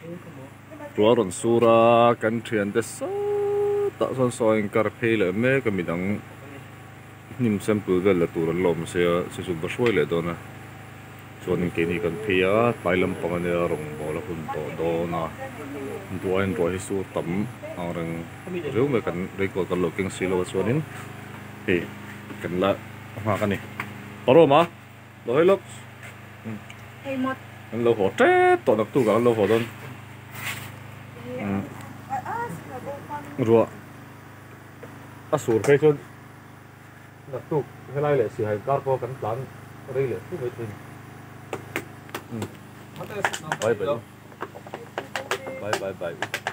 tua ron sura kan thian te sa ta son soin kar phei le me ka midang nim sample vel la tur lom se su ba shoi le dona chuan ke ni kan phia tailam pangane rong bola hun to do na duain ro hi su tam arang reu me kan record kan looking silo chuanin he kan la ma kan ni paro ma lo hai lok Hey mot an lo ho te to nak tu ga lo ho don ruwa asur phei chuan nak tu helai le si hai kar ko kan plan rei le tu mai tin bye bye bye bye bye